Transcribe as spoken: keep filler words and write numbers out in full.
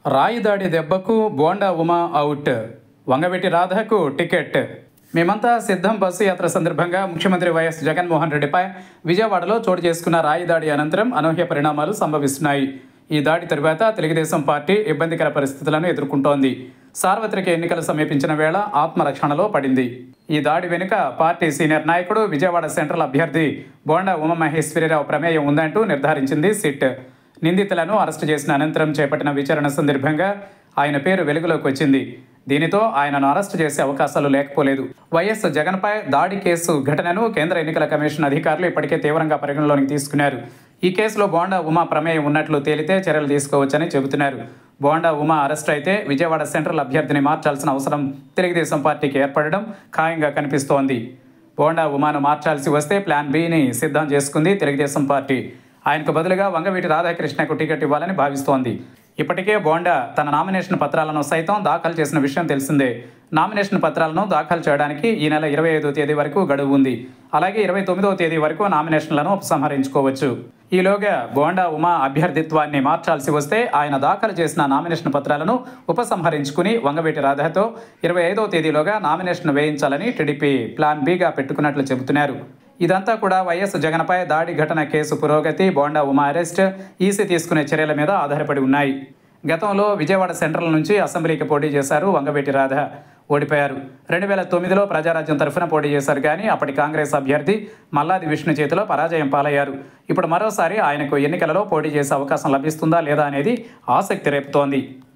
రాయి దాడి దెబ్బకు బోండా ఉమా అవుట్. వంగవీటి రాధకు టికెట్. మేమంతా సిద్ధం బస్సు యాత్ర సందర్భంగా ముఖ్యమంత్రి వైఎస్ జగన్మోహన్ రెడ్డిపై విజయవాడలో చోటు చేసుకున్న రాయి దాడి అనంతరం అనూహ్య పరిణామాలు సంభవిస్తున్నాయి. ఈ దాడి తరువాత తెలుగుదేశం పార్టీ ఇబ్బందికర పరిస్థితులను ఎదుర్కొంటోంది. సార్వత్రిక ఎన్నికలు సమీపించిన వేళ ఆత్మరక్షణలో పడింది. ఈ దాడి వెనుక పార్టీ సీనియర్ నాయకుడు విజయవాడ సెంట్రల్ అభ్యర్థి బోండా ఉమామహేశ్వరరావు ప్రమేయం ఉందంటూ నిర్ధారించింది సిట్. నిందితులను అరెస్టు చేసిన అనంతరం చేపట్టిన విచారణ సందర్భంగా ఆయన పేరు వెలుగులోకి వచ్చింది. దీనితో ఆయనను అరెస్టు చేసే అవకాశాలు లేకపోలేదు. వైఎస్ జగన్పై దాడి కేసు ఘటనను కేంద్ర ఎన్నికల కమిషన్ అధికారులు ఇప్పటికే తీవ్రంగా పరిగణలోకి తీసుకున్నారు. ఈ కేసులో బోండా ఉమా ప్రమేయం ఉన్నట్లు తేలితే చర్యలు తీసుకోవచ్చని చెబుతున్నారు. బోండా ఉమా అరెస్ట్ అయితే విజయవాడ సెంట్రల్ అభ్యర్థిని మార్చాల్సిన అవసరం తెలుగుదేశం పార్టీకి ఏర్పడడం ఖాయంగా కనిపిస్తోంది. బోండా ఉమాను మార్చాల్సి వస్తే ప్లాన్ బిని సిద్ధం చేసుకుంది తెలుగుదేశం పార్టీ. ఆయనకు బదులుగా వంగవీటి రాధాకృష్ణకు టికెట్ ఇవ్వాలని భావిస్తోంది. ఇప్పటికే బోండా తన నామినేషన్ పత్రాలను సైతం దాఖలు చేసిన విషయం తెలిసిందే. నామినేషన్ పత్రాలను దాఖలు చేయడానికి ఈ నెల ఇరవై ఐదో తేదీ వరకు గడువు ఉంది. అలాగే ఇరవై తొమ్మిదవ తేదీ వరకు నామినేషన్లను ఉపసంహరించుకోవచ్చు. ఈలోగా బోండా ఉమా అభ్యర్థిత్వాన్ని మార్చాల్సి వస్తే ఆయన దాఖలు చేసిన నామినేషన్ పత్రాలను ఉపసంహరించుకుని వంగవీటి రాధాతో ఇరవై ఐదవ తేదీలోగా నామినేషన్ వేయించాలని టీడీపీ ప్లాన్ బిగా పెట్టుకున్నట్లు చెబుతున్నారు. ఇదంతా కూడా వైఎస్ జగన్పై దాడి ఘటన కేసు పురోగతి, బోండా ఉమా అరెస్ట్, ఈసీ తీసుకునే చర్యల మీద ఆధారపడి ఉన్నాయి. గతంలో విజయవాడ సెంట్రల్ నుంచి అసెంబ్లీకి పోటీ చేశారు వంగవీటి రాధ. ఓడిపోయారు. రెండు వేల తొమ్మిదిలో ప్రజారాజ్యం తరఫున పోటీ చేశారు కానీ అప్పటి కాంగ్రెస్ అభ్యర్థి మల్లాది విష్ణు చేతిలో పరాజయం పాలయ్యారు. ఇప్పుడు మరోసారి ఆయనకు ఎన్నికలలో పోటీ చేసే అవకాశం లభిస్తుందా లేదా అనేది ఆసక్తి రేపుతోంది.